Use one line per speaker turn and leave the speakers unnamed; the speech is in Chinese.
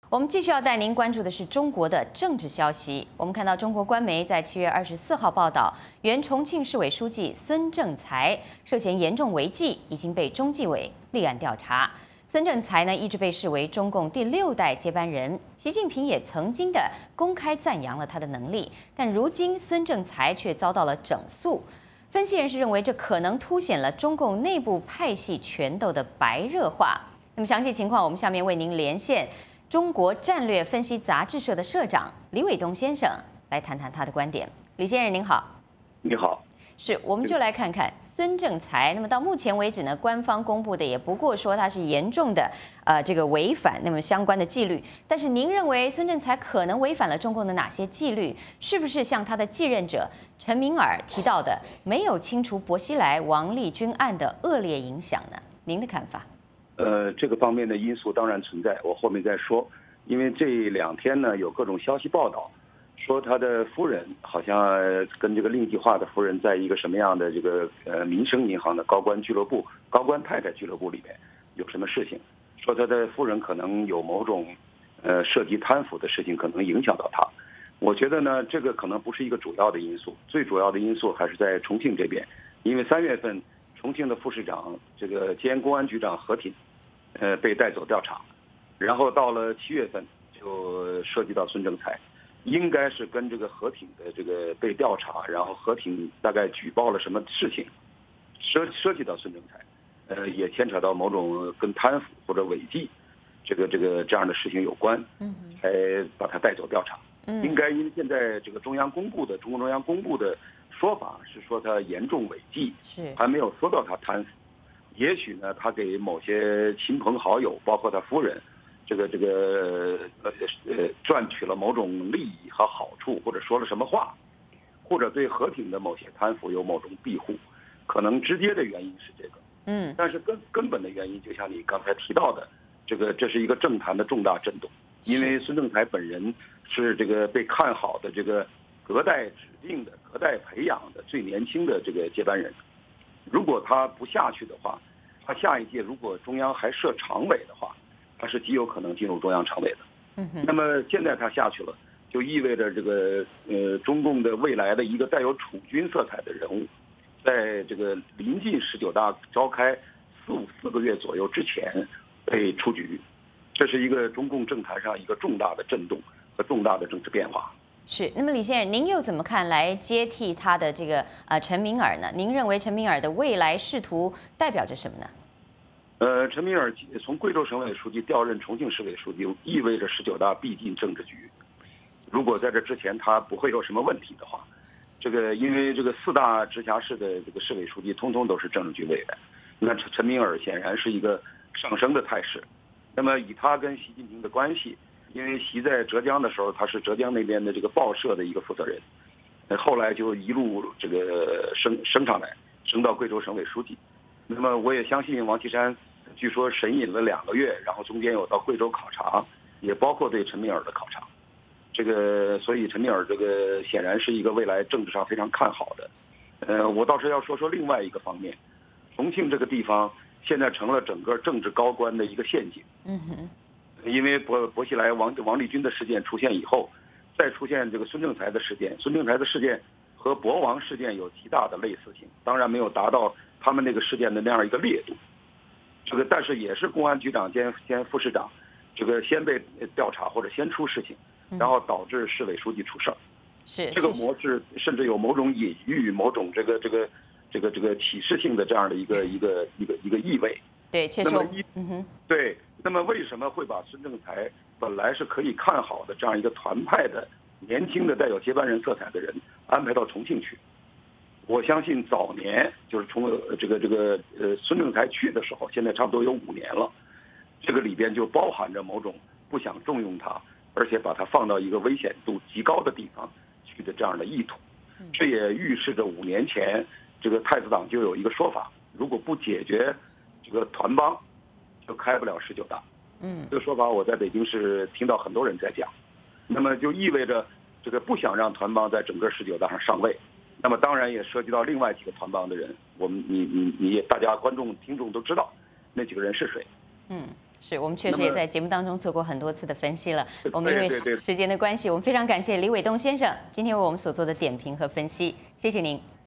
我们继续要带您关注的是中国的政治消息。我们看到中国官媒在7月24号报道，原重庆市委书记孙政才涉嫌严重违纪，已经被中纪委立案调查。孙政才呢，一直被视为中共第6代接班人，习近平也曾经的公开赞扬了他的能力，但如今孙政才却遭到了整肃。分析人士认为，这可能凸显了中共内部派系权斗的白热化。那么详细情况，我们下面为您连线中国战略分析杂志社的社长李伟东先生来谈谈他的观点。李先生您好。
你好。
我们就来看看孙政才。那么到目前为止呢，官方公布的也不过说他是严重的这个违反那么相关的纪律。但是您认为孙政才可能违反了中共的哪些纪律？是不是像他的继任者陈敏尔提到的，没有清除薄熙来、王立军案的恶劣影响呢？您的看法？
这个方面的因素当然存在，我后面再说。因为这2天呢，有各种消息报道，说他的夫人好像跟这个令计划的夫人在一个什么样的这个民生银行的高官俱乐部、高官太太俱乐部里面有什么事情，说他的夫人可能有某种涉及贪腐的事情，可能影响到他。我觉得呢，这个可能不是一个主要的因素，最主要的因素还是在重庆这边，因为3月份重庆的副市长这个兼公安局长何挺被带走调查，然后到了7月份就涉及到孙政才，应该是跟这个何挺的这个被调查，然后何挺大概举报了什么事情，涉及到孙政才，也牵扯到某种跟贪腐或者违纪这样的事情有关，才把他带走调查。应该因为现在这个中共中央公布的说法是说他严重违纪，还没有说到他贪腐。也许呢，他给某些亲朋好友，包括他夫人，赚取了某种利益和好处，或者说了什么话，或者对何挺的某些贪腐有某种庇护，可能直接的原因是这个。但是根本的原因，就像你刚才提到的，这是一个政坛的重大震动，因为孙政才本人是这个被看好的这个隔代指定的、隔代培养的最年轻的这个接班人。如果他不下去的话，他下一届如果中央还设常委的话，他是极有可能进入中央常委的。那么现在他下去了，就意味着这个中共的未来的一个带有储君色彩的人物，在这个临近19大召开4个月左右之前被出局，这是一个中共政坛上一个重大的震动和重大的政治变化。
那么李先生，您又怎么看来接替他的这个陈敏尔呢？您认为陈敏尔的未来仕途代表着什么呢？
陈敏尔从贵州省委书记调任重庆市委书记，意味着19大必进政治局。如果在这之前他不会有什么问题的话，因为这个4大直辖市的这个市委书记通通都是政治局委员，那陈敏尔显然是一个上升的态势。那么以他跟习近平的关系，因为习在浙江的时候，他是浙江那边的这个报社的一个负责人，后来就一路这个升上来，升到贵州省委书记。那么我也相信王岐山，据说神隐了2个月，然后中间有到贵州考察，也包括对陈敏尔的考察。所以陈敏尔显然是一个未来政治上非常看好的。我倒是要说另外一个方面，重庆这个地方现在成了整个政治高官的一个陷阱。因为薄熙来、王立军的事件出现以后，再出现这个孙政才的事件，孙政才的事件和博王事件有极大的类似性，当然没有达到他们那个事件的那样一个烈度。但是也是公安局长兼副市长，先被调查或者先出事情，然后导致市委书记出事儿。这个模式甚至有某种隐喻、某种这个启示性的这样的一个意味。
对，确实。
对。那么为什么会把孙政才本来是可以看好的这样一个团派的年轻的带有接班人色彩的人安排到重庆去？我相信早年就是从孙政才去的时候，现在差不多有5年了，这个里边就包含着某种不想重用他，而且把他放到一个危险度极高的地方去的这样的意图。这也预示着5年前太子党就有一个说法，如果不解决团帮，就开不了19大。这个说法我在北京是听到很多人在讲。那么就意味着不想让团帮在整个19大上上位。那么当然也涉及到另外几个团帮的人，你大家观众听众都知道那几个人是谁。
是我们确实也在节目当中做过很多次的分析了。我们因为
对
时间的关系，我们非常感谢李伟东先生今天为我们所做的点评和分析，谢谢您。